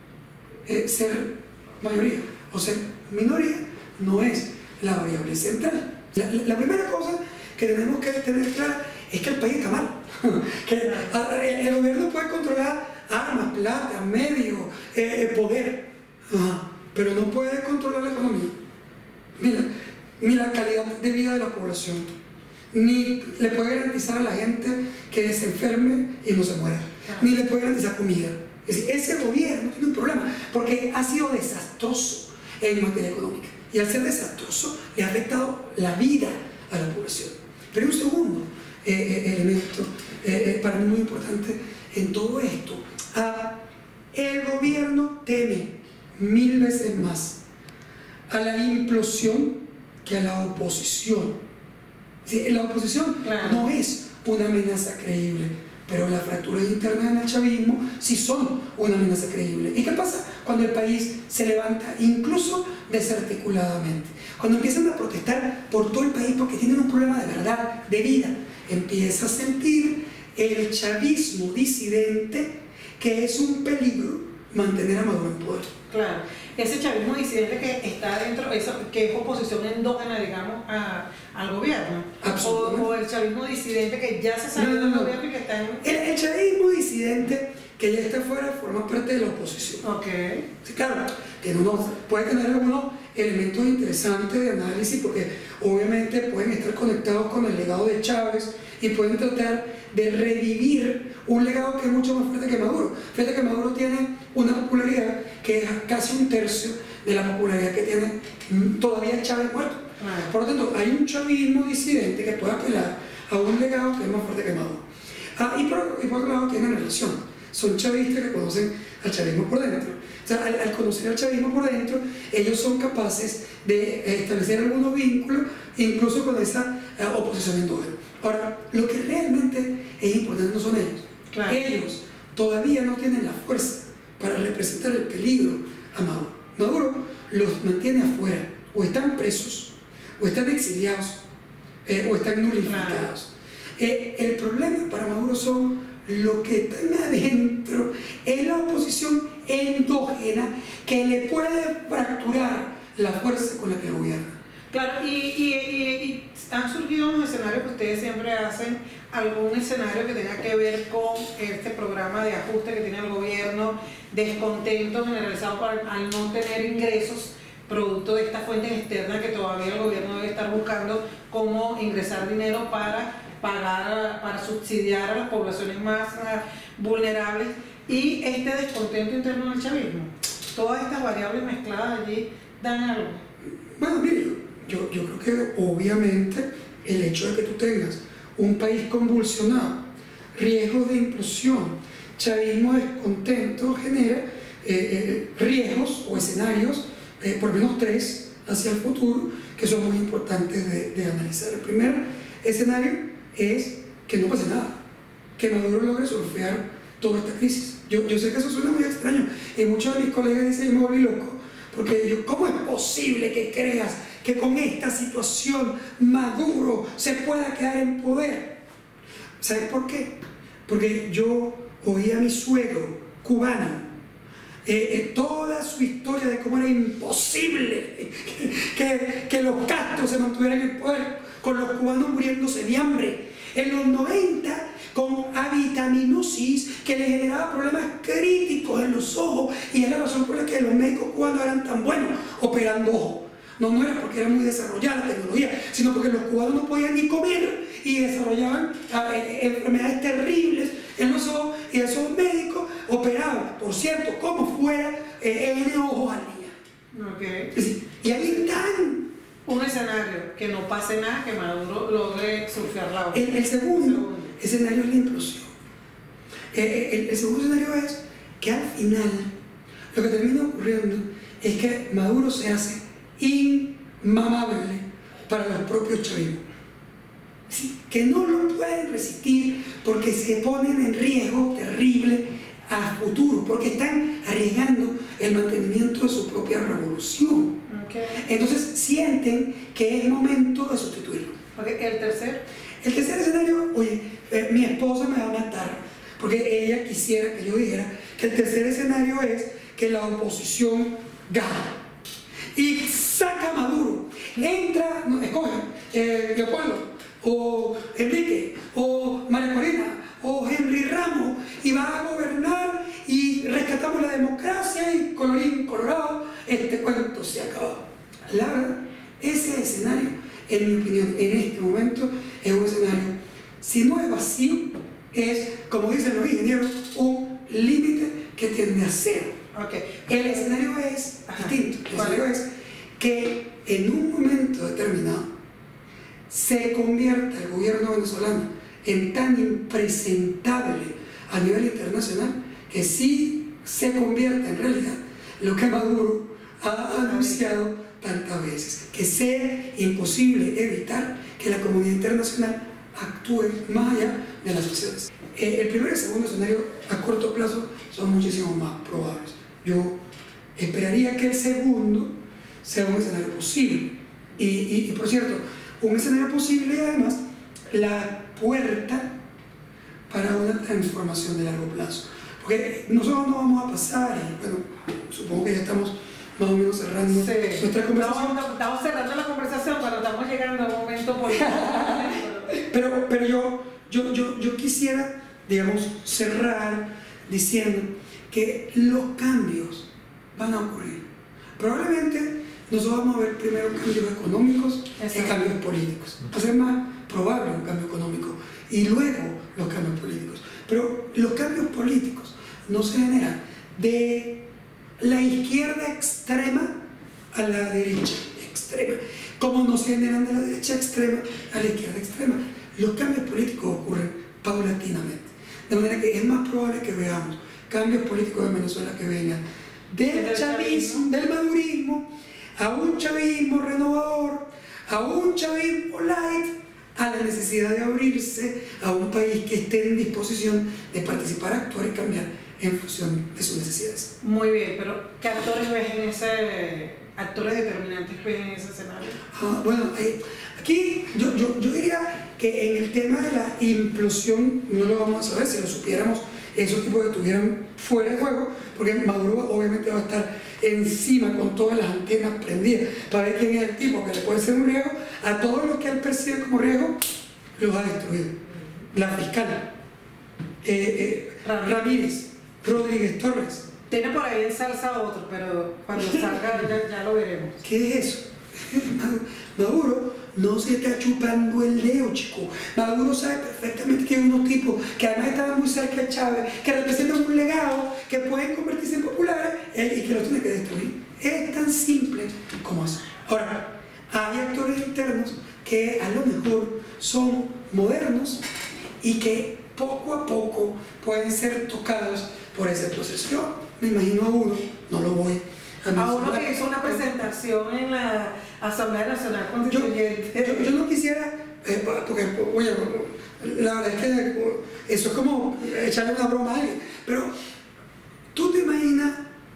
eh, ser mayoría o ser minoría no es la variable central. La, la, la primera cosa que tenemos que tener clara es que el país está mal. que el, el gobierno puede controlar armas, plata, medios, eh, poder, ajá, pero no puede controlar la economía, ni la, ni la calidad de vida de la población, ni le puede garantizar a la gente que se enferme y no se muera, ni le puede garantizar comida. Es decir, ese gobierno tiene un problema porque ha sido desastroso en materia económica, y al ser desastroso le ha afectado la vida a la población. Pero hay un segundo eh, eh, elemento eh, eh, para mí muy importante en todo esto. Ah, el gobierno teme mil veces más a la implosión que a la oposición. Sí, la oposición claro. no es una amenaza creíble, pero las fracturas internas en el chavismo sí son una amenaza creíble. ¿Y qué pasa cuando el país se levanta, incluso desarticuladamente? Cuando empiezan a protestar por todo el país porque tienen un problema de verdad, de vida, empieza a sentir el chavismo disidente que es un peligro mantener a Maduro en poder. Claro, ese chavismo disidente que está dentro, eso, que es oposición endógena, digamos, a, al gobierno. O, o el chavismo disidente que ya se salió no, no, del no. gobierno y que está en... El, el chavismo disidente que ya está fuera forma parte de la oposición. Ok. Sí, claro, tiene uno, puede tener algunos elementos interesantes de análisis porque obviamente pueden estar conectados con el legado de Chávez y pueden tratar de revivir un legado que es mucho más fuerte que Maduro. Fíjate que Maduro tiene una popularidad que es casi un tercio de la popularidad que tiene todavía Chávez muerto. Ah. Por lo tanto, hay un chavismo disidente que puede apelar a un legado que es más fuerte que Maduro. Ah, y, por, y por otro lado tienen relación. Son chavistas que conocen al chavismo por dentro. O sea, al, al conocer al chavismo por dentro, ellos son capaces de establecer algunos vínculos, incluso con esa uh, oposición endógena. Ahora, lo que realmente es importante no son ellos. Claro. Ellos todavía no tienen la fuerza para representar el peligro a Maduro. Maduro los mantiene afuera, o están presos, o están exiliados, eh, o están nulificados. Claro. Eh, el problema para Maduro son lo que están adentro, es la oposición endógena que le puede fracturar la fuerza con la que gobierna. Claro, y, y, y, y han surgido unos escenarios que ustedes siempre hacen, algún escenario que tenga que ver con este programa de ajuste que tiene el gobierno, descontento generalizado por, al no tener ingresos producto de estas fuentes externas que todavía el gobierno debe estar buscando cómo ingresar dinero para pagar, para subsidiar a las poblaciones más uh, vulnerables, y este descontento interno del chavismo. Todas estas variables mezcladas allí dan algo. Bueno, mire, yo, yo creo que obviamente el hecho de que tú tengas un país convulsionado, riesgos de implosión, chavismo descontento, genera eh, eh, riesgos o escenarios, eh, por lo menos tres, hacia el futuro, que son muy importantes de, de analizar. El primer escenario es que no pase nada, que Maduro logre surfear toda esta crisis. Yo, yo sé que eso suena muy extraño y muchos de mis colegas dicen: yo me volví loco, porque yo, ¿cómo es posible que creas que con esta situación Maduro se pueda quedar en poder? ¿Sabes por qué? Porque yo oí a mi suegro cubano eh, eh, toda su historia de cómo era imposible que, que los Castro se mantuvieran en el poder, con los cubanos muriéndose de hambre en los noventa, con avitaminosis que le generaba problemas críticos en los ojos, y es la razón por la que los médicos cubanos eran tan buenos operando ojos. No, no era porque era muy desarrollada la tecnología, sino porque los cubanos no podían ni comer y desarrollaban eh, enfermedades terribles en los ojos, y esos médicos operaban, por cierto, como fuera, eh, en ojos al día. Okay. Es decir, y ahí están. Un escenario, que no pase nada, que Maduro logre surfear la ola. El, el segundo, segundo escenario es la implosión. Eh, el, el segundo escenario es que al final lo que termina ocurriendo es que Maduro se hace inmamable para los propios chavismos. ¿sí? Que no lo pueden resistir porque se ponen en riesgo terrible a futuro, porque están arriesgando el mantenimiento de su propia revolución. Okay. Entonces sienten que es momento de sustituirlo. Okay. ¿El tercer? El tercer escenario, oye, eh, mi esposa me va a matar, porque ella quisiera que yo dijera que el tercer escenario es que la oposición gana y saca a Maduro, entra, no, escoge, eh, Leopoldo, o Enrique, o María Corina, o Henry Ramos, y va a gobernar y rescatamos la democracia y colorín colorado, este cuento se acaba. La verdad, ese escenario, en mi opinión, en este momento, es un escenario, si no es vacío, es, como dicen los ingenieros, un límite que tiende a cero. Okay. El escenario es Ajá. distinto. El escenario es que en un momento determinado se convierta el gobierno venezolano en tan impresentable a nivel internacional que sí se convierta en realidad lo que Maduro ha anunciado tantas veces, que sea imposible evitar que la comunidad internacional actúe más allá de las acciones. Eh, el primer y el segundo escenario a corto plazo son muchísimo más probables. Yo esperaría que el segundo sea un escenario posible. Y, y, y por cierto, un escenario posible y además la puerta para una transformación de largo plazo. Porque nosotros no vamos a pasar, y bueno, supongo que ya estamos más o menos cerrando sí. nuestra conversación. No, estamos cerrando la conversación, pero estamos llegando a un momento político. pero pero yo, yo, yo, yo quisiera, digamos, cerrar diciendo que los cambios van a ocurrir. Probablemente nosotros vamos a ver primero cambios económicos y cambios políticos. Va a ser más probable un cambio económico y luego los cambios políticos. Pero los cambios políticos no se generan de la izquierda extrema a la derecha extrema, como no se generan de la derecha extrema a la izquierda extrema. Los cambios políticos ocurren paulatinamente, de manera que es más probable que veamos cambios políticos en Venezuela que vengan del chavismo, del madurismo, a un chavismo renovador, a un chavismo light, a la necesidad de abrirse a un país que esté en disposición de participar, actuar y cambiar en función de sus necesidades. Muy bien, pero ¿qué actores ves en ese, actores determinantes ves en ese escenario? Ah, bueno, eh, aquí yo, yo, yo diría que en el tema de la implosión no lo vamos a saber. Si lo supiéramos, esos tipos que estuvieran fuera de juego, porque Maduro obviamente va a estar encima con todas las antenas prendidas para ver quién es el tipo que le puede ser un riesgo. A todos los que él percibe como riesgo los ha destruido. La fiscal eh, eh, Ramírez, Rodríguez Torres. Tiene por ahí en salsa otro, pero cuando salga ya, ya lo veremos. ¿Qué es eso? Maduro no se está chupando el dedo, chico. Maduro sabe perfectamente que hay unos tipos que además estaban muy cerca de Chávez, que representan un legado, que pueden convertirse en populares eh, y que los tiene que destruir. Es tan simple como eso. Ahora, hay actores internos que a lo mejor son modernos y que poco a poco pueden ser tocados por ese proceso. Yo me imagino a uno, no lo voy a mencionar. A uno que hizo una presentación en la Asamblea Nacional Constituyente. Yo, yo, yo no quisiera, eh, porque, oye, la verdad es que eso es como echarle una broma a alguien, pero tú te imaginas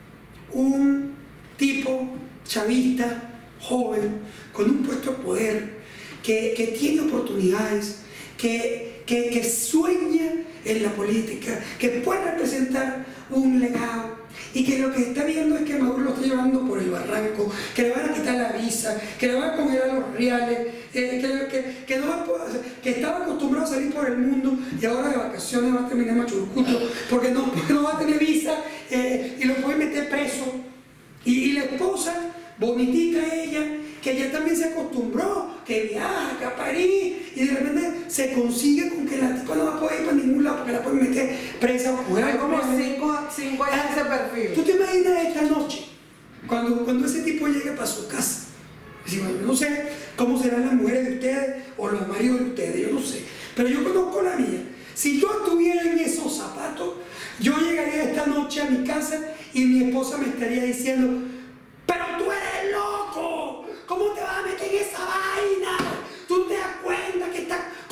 un tipo chavista, joven, con un puesto de poder, que, que tiene oportunidades, que, que, que sueña en la política, que puede representar un legado y que lo que está viendo es que Maduro lo está llevando por el barranco, que le van a quitar la visa, que le van a congelar los reales, eh, que, que, que, no va a poder, que estaba acostumbrado a salir por el mundo y ahora de vacaciones va a terminar en Machurucuto porque no, porque no va a tener visa eh, y lo pueden meter preso. Y, y la esposa, bonitita ella, que ya también se acostumbró, que viaja, que a París, y de repente se consigue con que la tipa no va a poder ir para ningún lado porque la pueden meter presa o jugar. Hay como cinco, cinco años ese perfil. ¿Tú te imaginas esta noche, cuando, cuando ese tipo llegue para su casa? Así, bueno, no sé cómo serán las mujeres de ustedes o los maridos de ustedes, yo no sé, pero yo conozco la mía. Si yo estuviera en esos zapatos, yo llegaría esta noche a mi casa y mi esposa me estaría diciendo: pero tú eres loco, ¿cómo te vas a meter en esa vaina? ¿Tú te das cuenta que estás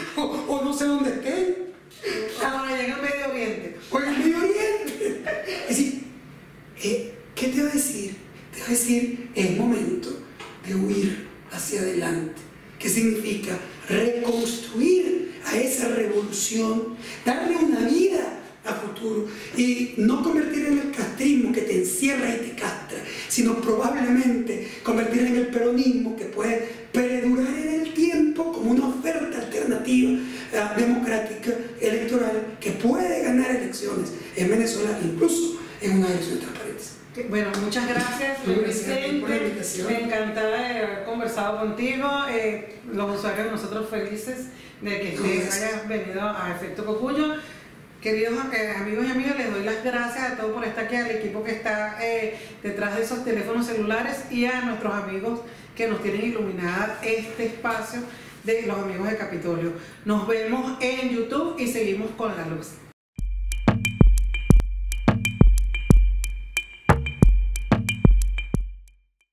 o, o no sé dónde estén. Ahora llega el Medio Oriente. O en el Medio Oriente. Es decir, eh, ¿qué te va a decir? Te va a decir, es momento de huir hacia adelante. ¿Qué significa? Reconstruir a esa revolución, darle una vida a futuro y no convertir en el castrismo que te encierra y te castra, sino probablemente convertir en el peronismo que puede perdurar en el tiempo como una oferta alternativa uh, democrática electoral que puede ganar elecciones en Venezuela, incluso en una elección transparente. Bueno, muchas gracias, Luis Vicente. Me encantada de haber conversado contigo. Eh, los usuarios de nosotros felices de que te hayas venido a Efecto Cocuyo. Queridos eh, amigos y amigas, les doy las gracias a todos por estar aquí, al equipo que está eh, detrás de esos teléfonos celulares y a nuestros amigos que nos tienen iluminada este espacio de los amigos de Capitolio. Nos vemos en YouTube y seguimos con la luz.